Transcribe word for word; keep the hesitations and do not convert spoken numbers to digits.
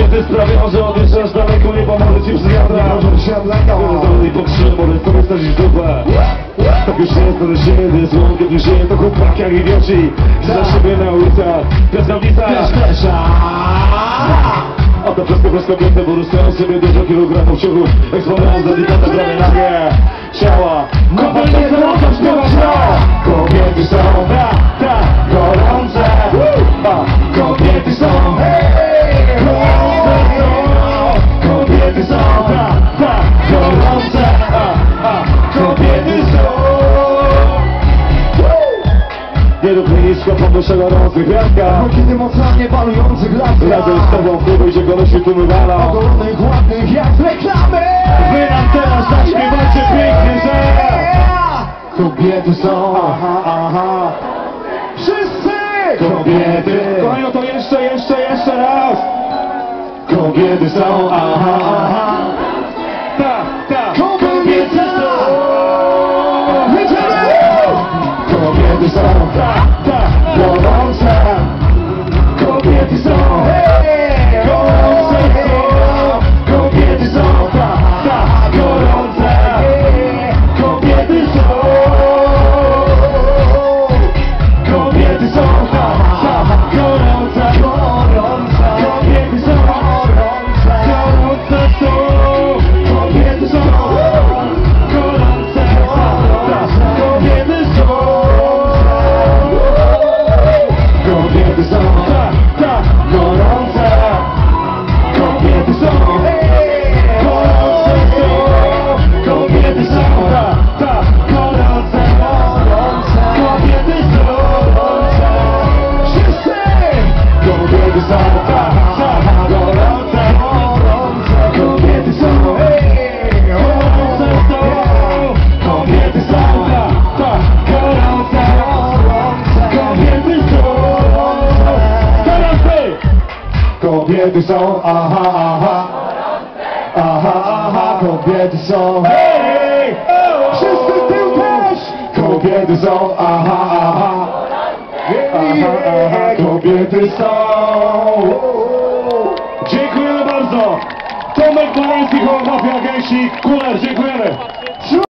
Kobiety sprawią, że odjeżdżasz daleko, nie pomoże ci psychiatra. I po krzyżu możesz sobie wsadzić w dupę. Tak już jest, to lecimy, gdy jest łąk, gdy żyje, to chłopak jak idioci. Za siebie na ulicach, piaskownica. A to wszystko przez kobiety, bo rozstają sobie dużo kilogramów ciągu. Eksponując delikatne prawie nagie ciała. Kobiety są, co śpiewasz, no! Kobiety są, ta, ta, gorące. A, kobiety są, gorące są. Kobiety są, ta, ta, gorące. A, a, kobiety są. Nie rób mi nisko, pomyśl o gorących gwiazdkach. Kiedy mocnie balujących lat. Razem z tobą w klubie, gdzie gości tu wywala. Ogolonych, ładnych jak z reklamy. Wy nam teraz zaśpiewacie pięknie, że kobiety są, aha, aha. Wszyscy kobiety. Kochani, no to jeszcze, jeszcze, jeszcze raz. Kobiety są, aha, aha. Tak, tak. Kobiety są. Kobiety są, tak, tak. Gorące. Kobiety są, gorące są. Kobiety są, tak, tak. Gorące. Kobiety są. Kobiety są, tak, tak. Gorące, gorące. Kobiety są, gorące. Gorące są. Kobiety są, gorące. Tak, tak. Kobiety są. Kobiety są, tak, tak, gorące. Kobiety są, gorące są. Kobiety są, tak, tak, gorące. Kobiety są, wszyscy. Kobiety są, tak, tak, gorące. Kobiety są, gorące są. Kobiety są, tak, tak, gorące. Kobiety są. Teraz ty! Kobiety są, aha, aha. Aha, aha, kobiety są. Hej! Wszyscy tył też. Kobiety są, aha, aha. Aha, aha, kobiety są. Dziękujemy bardzo! Tomek Maleński, Mafia Gęsi, Kuler, dziękujemy!